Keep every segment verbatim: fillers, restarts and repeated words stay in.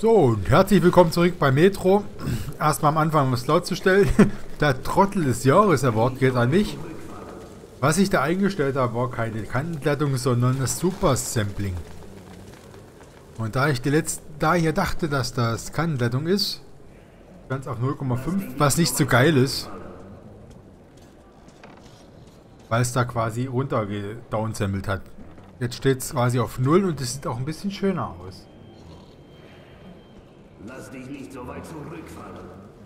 So, und herzlich willkommen zurück bei Metro. Erstmal am Anfang, um es lautzustellen. Der Trottel des Jahres Award geht an mich. Was ich da eingestellt habe, war keine Kantenglättung, sondern das Super Sampling. Und da ich die letzte, da ich ja dachte, dass das Kantenglättung ist, ganz auf null Komma fünf, was nicht so geil ist, weil es da quasi runter gedownsampelt hat. Jetzt steht es quasi auf null und es sieht auch ein bisschen schöner aus. Lass dich nicht so weit zurückfahren.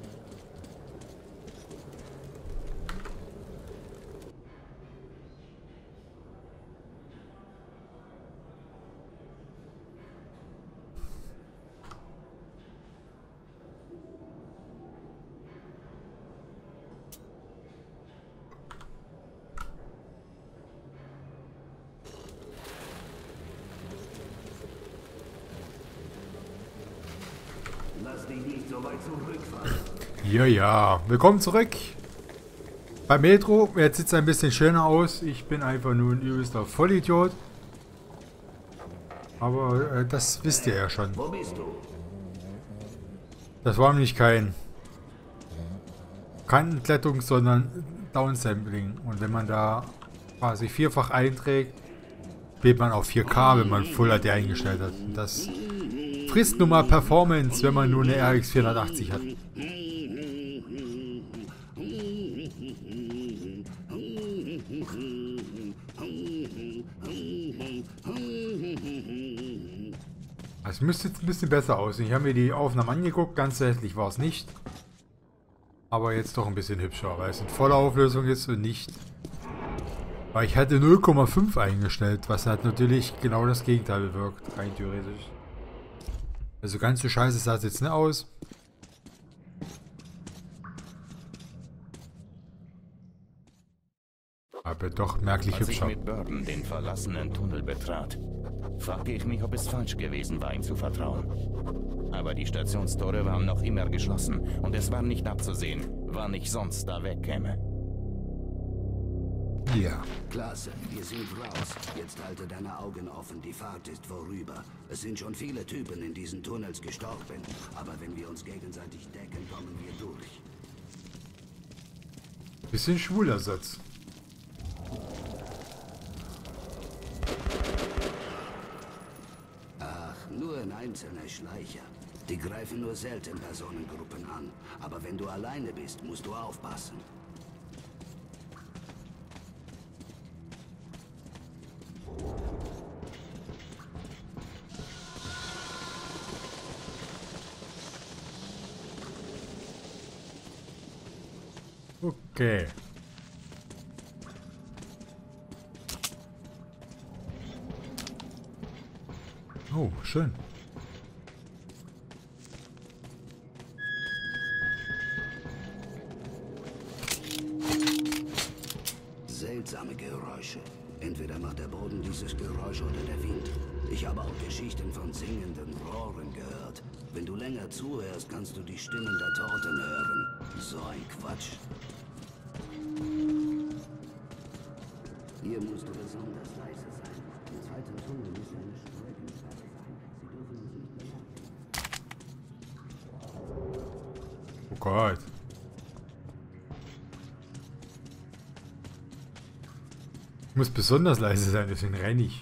Lass dich nicht so weit zurückfahren. Ja, ja. Willkommen zurück bei Metro. Jetzt sieht es ein bisschen schöner aus. Ich bin einfach nur ein übelster Vollidiot. Aber äh, das wisst ihr ja schon. Wo bist du? Das war nämlich kein Kantenglättung, sondern Downsampling. Und wenn man da quasi vierfach einträgt, spielt man auf vier K, wenn man Full H D eingestellt hat. Und das frisst nun mal Performance, wenn man nur eine R X vierhundertachtzig hat. Es müsste jetzt ein bisschen besser aussehen. Ich habe mir die Aufnahmen angeguckt, ganz hässlich war es nicht. Aber jetzt doch ein bisschen hübscher, weil es in voller Auflösung ist und nicht... Weil ich hatte null Komma fünf eingestellt, was halt natürlich genau das Gegenteil bewirkt, rein theoretisch. Also ganz so scheiße sah es jetzt nicht aus. Aber doch merklich Als ich hübscher. mit Burton den verlassenen Tunnel betrat, fragte ich mich, ob es falsch gewesen war, ihm zu vertrauen. Aber die Stationstore waren noch immer geschlossen und es war nicht abzusehen, wann ich sonst da wegkäme. Ja. Klasse, wir sind raus. Jetzt halte deine Augen offen, die Fahrt ist vorüber. Es sind schon viele Typen in diesen Tunnels gestorben. Aber wenn wir uns gegenseitig decken, kommen wir durch. Bisschen schwuler Satz. Ach, nur ein einzelner Schleicher. Die greifen nur selten Personengruppen an. Aber wenn du alleine bist, musst du aufpassen. Okay. Oh, schön. Seltsame Geräusche. Entweder macht der Boden dieses Geräusch oder der Wind. Ich habe auch Geschichten von singenden Rohren gehört. Wenn du länger zuhörst, kannst du die Stimmen der Toten hören. So ein Quatsch. Hier musst du besonders leise sein. Im zweiten Tunnel muss eine Streckensperre sein. Sie dürfen uns nicht bemerken. Oh Gott. Ich muss besonders leise sein, deswegen renne ich.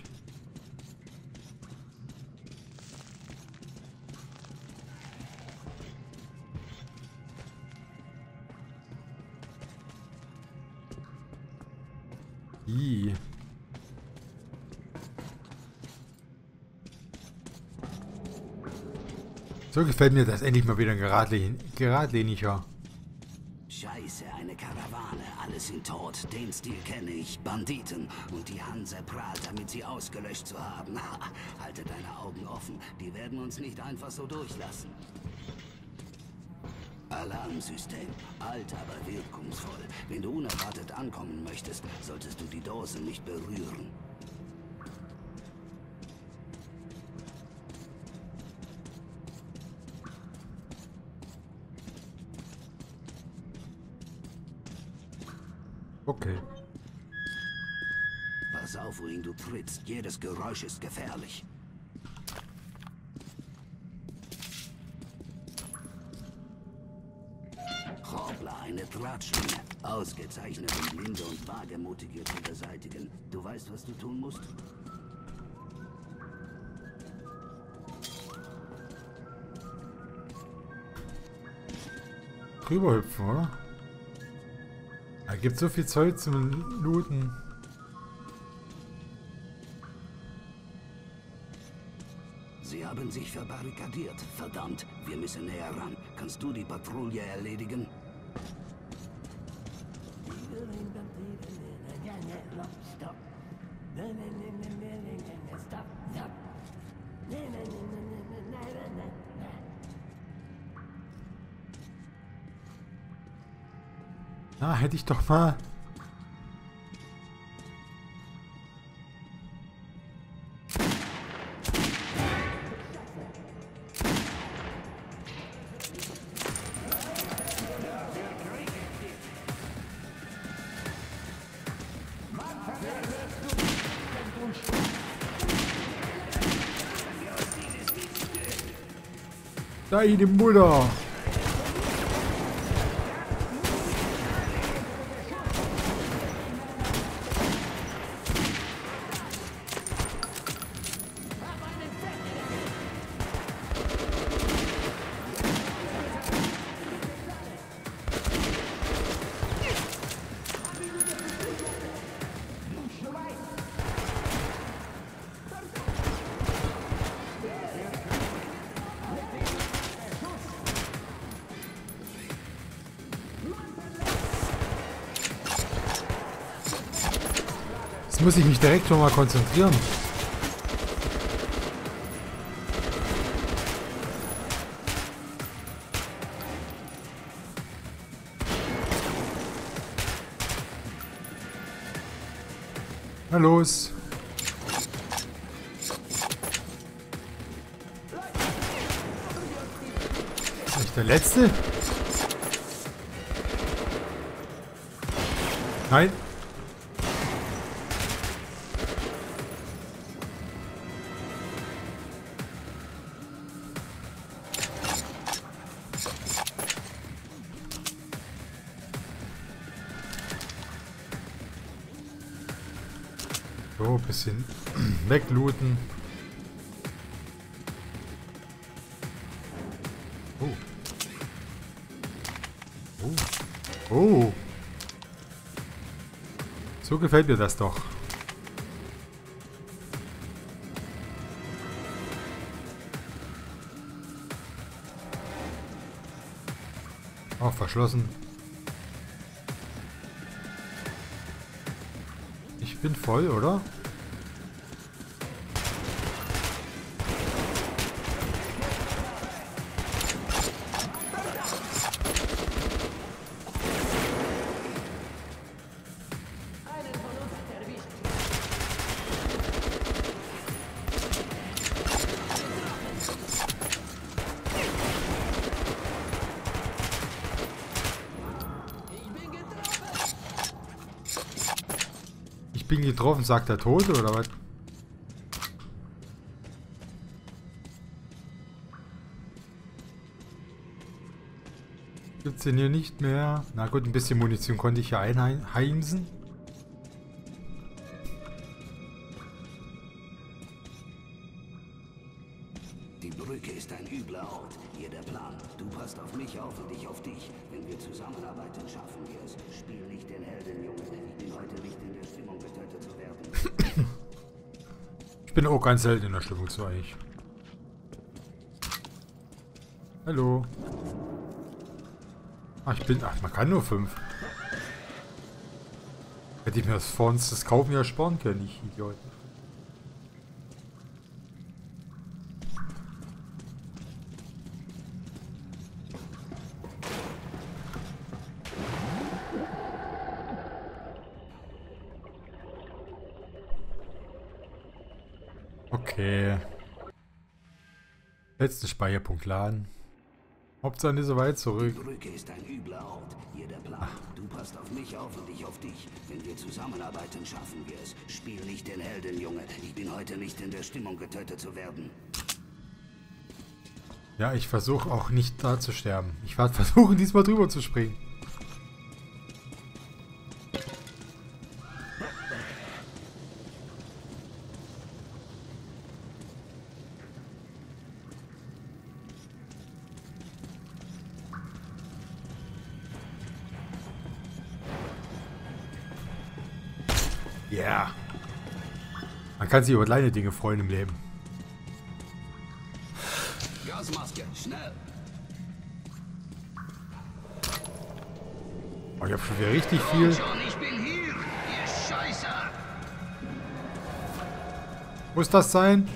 Ih. So gefällt mir das endlich mal wieder ein geradlin geradliniger. Scheiße, eine Karawane, alle sind tot. Den Stil kenne ich. Banditen. Und die Hanse prahlt, damit sie ausgelöscht zu haben. Halte deine Augen offen. Die werden uns nicht einfach so durchlassen. Alarmsystem. Alt, aber wirkungsvoll. Wenn du unerwartet ankommen möchtest, solltest du die Dose nicht berühren. Okay. Pass auf, wohin du trittst. Jedes Geräusch ist gefährlich. eine Drahtschlinge. Ausgezeichnet, um blinde und Wagemutige zu beseitigen. Du weißt, was du tun musst? Drüber hüpfen, oder? Da gibt so viel Zeug zum Looten. Sie haben sich verbarrikadiert. Verdammt, wir müssen näher ran. Kannst du die Patrouille erledigen? Ah, hätte ich doch mal... Deine Mutter! Jetzt muss ich mich direkt schon mal konzentrieren. Na los. Ist nicht der letzte? Nein. So, ein bisschen weglooten. Oh. Oh. Oh. So gefällt mir das doch. Auch verschlossen. Ich bin voll, oder? Ich bin getroffen, sagt der Tote oder was? Gibt's denn hier nicht mehr? Na gut, ein bisschen Munition konnte ich ja einheimsen. Die Brücke ist ein übler Ort. Hier der Plan. Du passt auf mich auf und ich auf dich. Wenn wir zusammenarbeiten, schaffen wir es. Spiel nicht den Helden, Junge. Ich bin heute nicht in der Stimmung, getötet zu werden. Ich bin auch ganz selten in der Stimmung zu euch. Hallo. Ach, ich bin... Ach, man kann nur fünf. Hätte ich mir das vor uns das Kaufen ja sparen können, ich Idiot. Okay. Letzten Speicherpunkt laden. Hauptsache nicht so weit zurück. Die Brücke ist ein übler Ort. Hier der Plan. Du passt auf mich auf und ich auf dich. Wenn wir zusammenarbeiten, schaffen wir es. Spiel nicht den Helden, Junge. Ich bin heute nicht in der Stimmung, getötet zu werden. Ja, ich versuche auch nicht da zu sterben. Ich werde versuchen, diesmal drüber zu springen. Ja. Yeah. Man kann sich über kleine Dinge freuen im Leben. Gasmaske, schnell! Oh, ich habe schon wieder richtig viel. Schon, ich bin hier, ihr Scheißer! Muss das sein?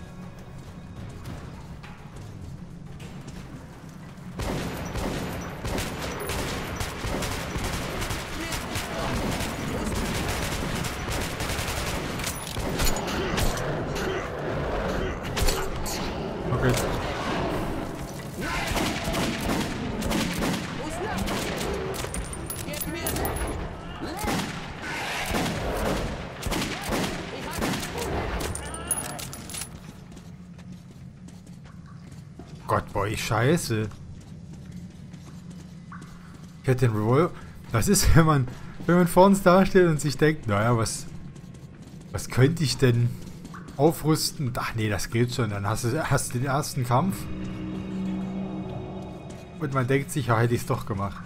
Okay. Gott, boah, ich scheiße. Ich hätte den Revolver. Das ist, wenn man, wenn man vor uns dasteht und sich denkt, naja, was, was könnte ich denn aufrüsten? Ach nee, das geht schon. Dann hast du, hast du den ersten Kampf. Und man denkt sich, ja, hätte ich es doch gemacht.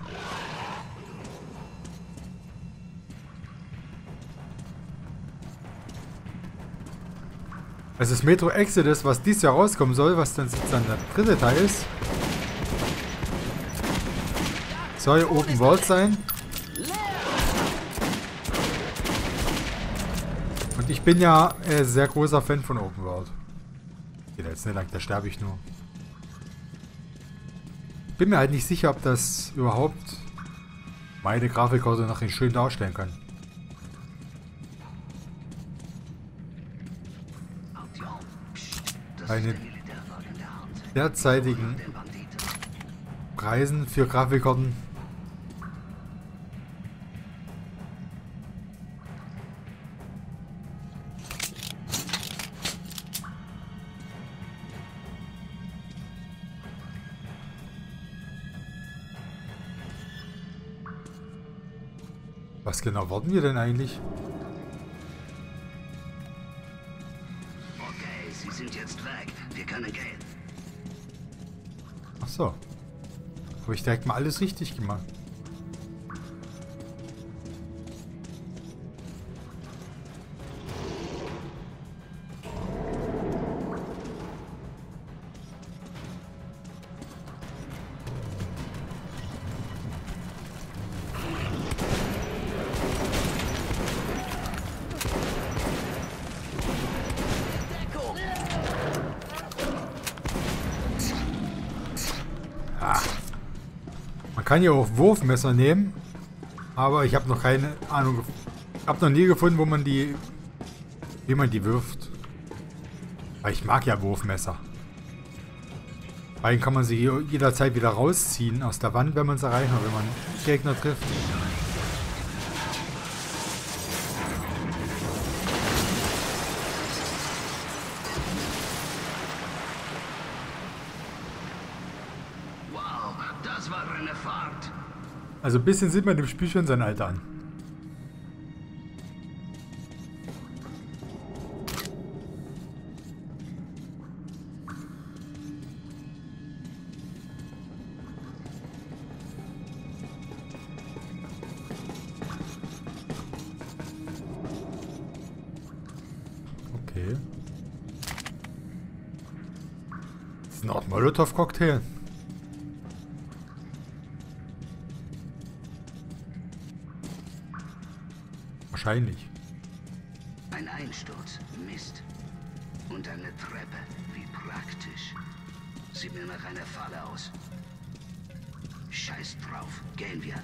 Also das Metro Exodus, was dieses Jahr rauskommen soll, was dann sozusagen der dritte Teil ist, soll Open World sein. Und ich bin ja äh, sehr großer Fan von Open World. Geht jetzt nicht lang, da sterbe ich nur. Bin mir halt nicht sicher, ob das überhaupt meine Grafikkarte noch schön darstellen kann. Meine derzeitigen Preisen für Grafikkarten. Was genau warten wir denn eigentlich? Okay, Sie sind jetzt weg. Wir können gehen. Ach so. Habe ich direkt mal alles richtig gemacht. Man kann ja auch Wurfmesser nehmen, aber ich habe noch keine Ahnung, habe noch nie gefunden, wo man die, wie man die wirft. Weil ich mag ja Wurfmesser. Weil kann man sie jederzeit wieder rausziehen aus der Wand, wenn man es erreicht oder wenn man Gegner trifft. Also ein bisschen sieht man dem Spiel schon sein Alter an. Okay. Das ist ein Art Molotow-Cocktail. Wahrscheinlich. Ein Einsturz. Mist. Und eine Treppe. Wie praktisch. Sieht mir nach einer Falle aus. Scheiß drauf. Gehen wir.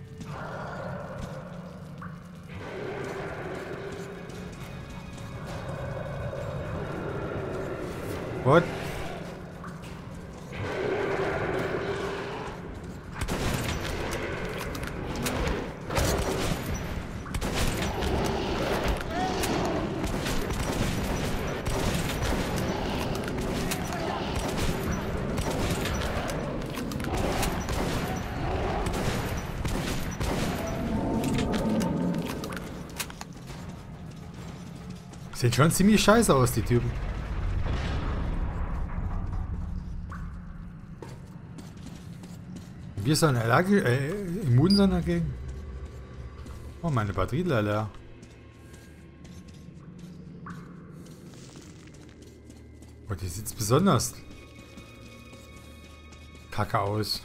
What? Sieht schon ziemlich scheiße aus, die Typen. Wir sind allergisch, äh, immun sind dagegen. Oh, meine Batterie leer. Aber die sieht besonders kacke aus.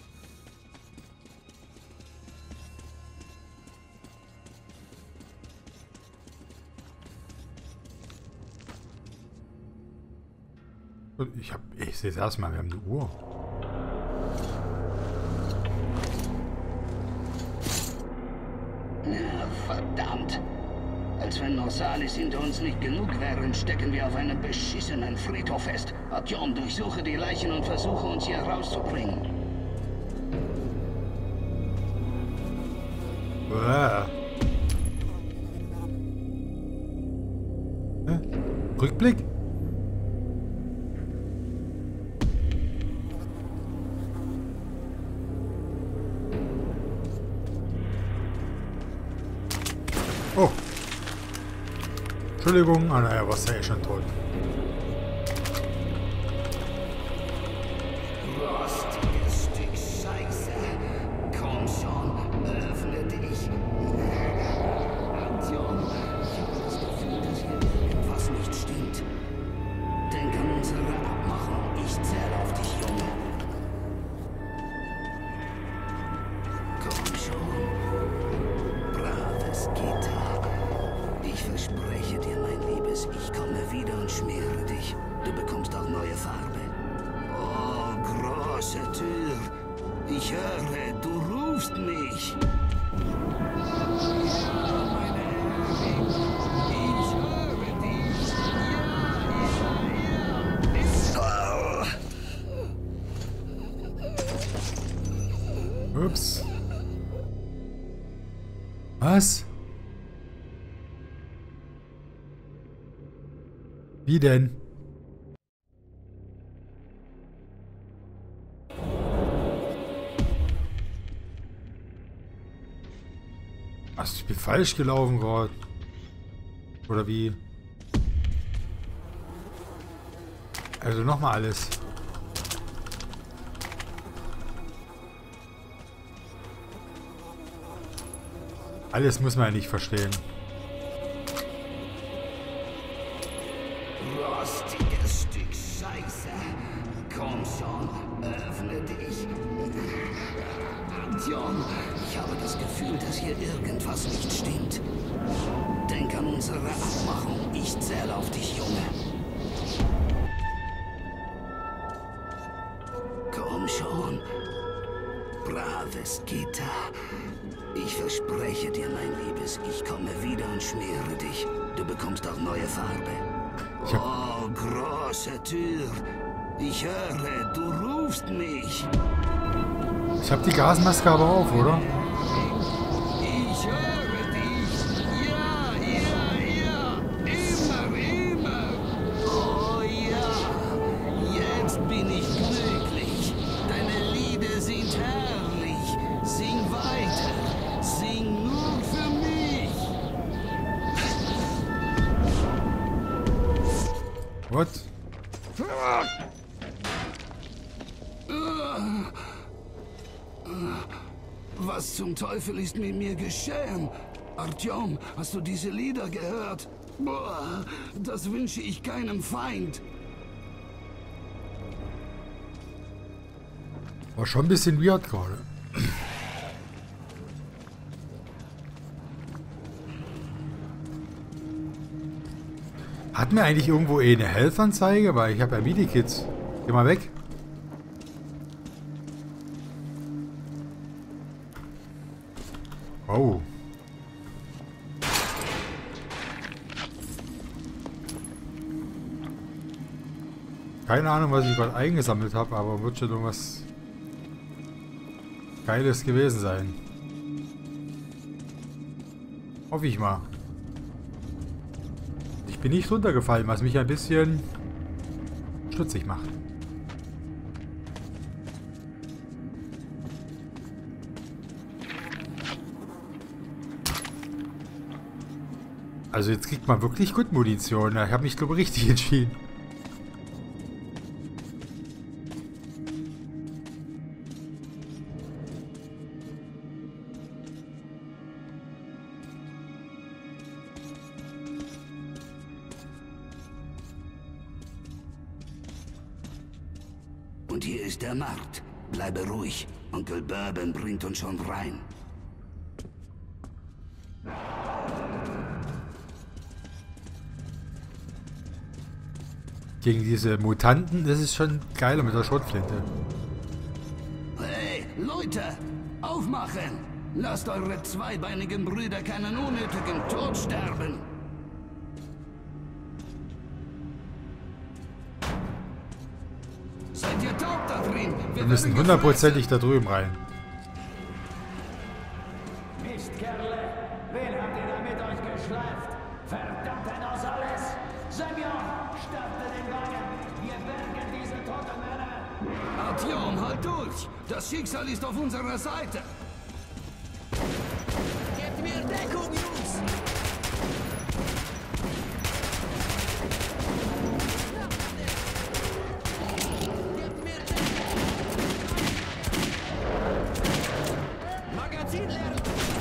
Und ich hab, ich sehe es erstmal, wir haben eine Uhr. Na, verdammt. Als wenn Norsalis hinter uns nicht genug wären, stecken wir auf einem beschissenen Friedhof fest. Artyom, durchsuche die Leichen und versuche uns hier rauszubringen. Uah. Hä? Rückblick? Oh. Entschuldigung, ah naja, was ja schon tot. Rostiges Stück Scheiße. Komm schon, öffne dich. Artyom, ich habe das Gefühl, dass hier irgendwas nicht stimmt. Denk an unsere Abmachung. Ich zähle auf dich, Junge. Komm schon. Braves Gitter. Ich verspreche dir, mein Liebes, ich komme wieder und schmiere dich. Du bekommst auch neue Farbe. Oh, große Tür. Ich höre, du rufst mich. Ups. Was? Wie denn? Ach, ich bin falsch gelaufen gerade. Oder wie? Also nochmal alles. Alles muss man ja nicht verstehen. Rostiges Stück Scheiße. Komm schon, öffne dich. Artyom, ich habe das Gefühl, dass hier irgendwas nicht stimmt. Denk an unsere Abmachung. Ich zähle auf dich, Junge. Komm schon. Braves Gitter. Ich verspreche dir, mein Liebes, ich komme wieder und schmiere dich. Du bekommst auch neue Farbe. Oh, große Tür. Ich höre, du rufst mich. Ich habe die Gasmaske aber auf, oder? Ich höre dich. Ja, ja, ja. Immer, immer. Oh ja. Jetzt bin ich glücklich. Deine Lieder sind herrlich. Sing weiter. Sing nur für mich. What? Was zum Teufel ist mit mir geschehen? Artyom, hast du diese Lieder gehört? Boah, das wünsche ich keinem Feind. War schon ein bisschen weird gerade. Hat mir eigentlich irgendwo eh eine Health-Anzeige? Weil ich habe ja Medikits. Geh mal weg. Oh. Keine Ahnung, was ich gerade eingesammelt habe, aber wird schon irgendwas Geiles gewesen sein. Hoffe ich mal. Ich bin nicht runtergefallen, was mich ein bisschen stutzig macht. Also jetzt kriegt man wirklich gut Munition. Ich habe mich, glaube ich, richtig entschieden. Und hier ist der Markt. Bleibe ruhig. Onkel Bourbon bringt uns schon rein. Gegen diese Mutanten, das ist schon geiler mit der Schrotflinte. Hey, Leute! Aufmachen! Lasst eure zweibeinigen Brüder keinen unnötigen Tod sterben! Seid ihr taub da drin? Wir müssen hundertprozentig da drüben rein. Mist, Kerle! Wen habt ihr da mit euch geschleift? Verdammt ein aus alles! Semyon, starte den Wagen! Wir bergen diese toten Männer! Artyom, halt durch! Das Schicksal ist auf unserer Seite! Gebt mir Deckung, Jungs! Gebt mir Deckung! Magazin leer!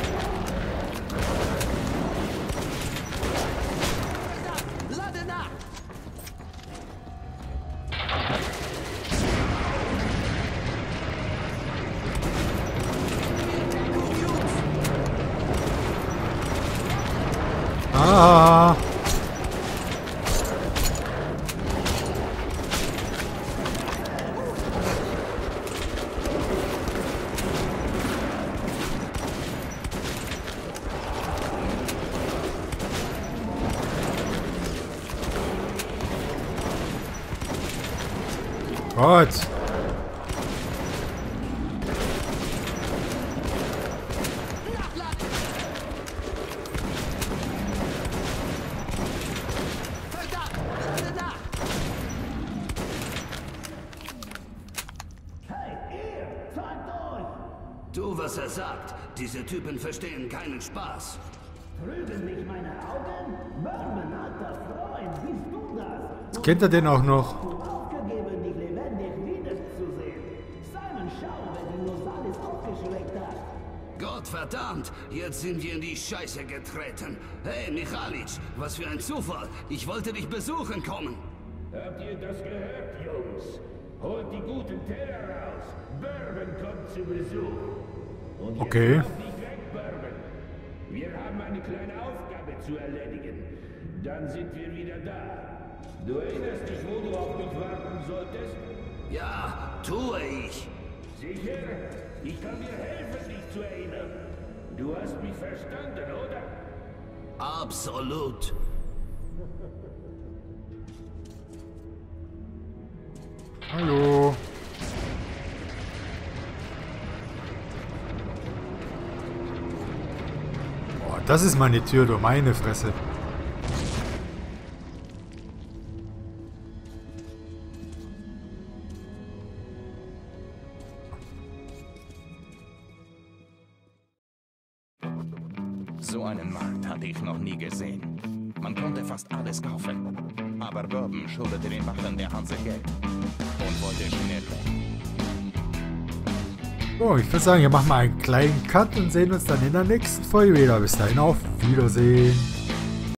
Lade nach! Ah! Gott! Tu, was er sagt. Diese Typen verstehen keinen Spaß. Trüben mich meine Augen? Bourbon, alter Freund, bist du das? Jetzt kennt er den auch noch. Aufgegeben, dich lebendig wiederzusehen. Simon, schau, wer die Nosalis aufgeschreckt hat. Gott verdammt, jetzt sind wir in die Scheiße getreten. Hey, Michalic, was für ein Zufall. Ich wollte dich besuchen kommen. Habt ihr das gehört, Jungs? Holt die guten Teller raus. Bourbon kommt zu Besuch. Und jetzt Okay. lauf nicht weg, Bourbon. Wir haben eine kleine Aufgabe zu erledigen. Dann sind wir wieder da. Du erinnerst dich, wo du auf mich warten solltest? Ja, tue ich. Sicher? Ich kann dir helfen, dich zu erinnern. Du hast mich verstanden, oder? Absolut. Hallo. Boah, das ist meine Tür, du meine Fresse. So einen Markt hatte ich noch nie gesehen. Man konnte fast alles kaufen. Aber Bourbon schuldete den Wachen der Hanse Geld und wollte schnell weg. So, ich würde sagen, wir machen mal einen kleinen Cut und sehen uns dann in der nächsten Folge wieder. Bis dahin, auf Wiedersehen.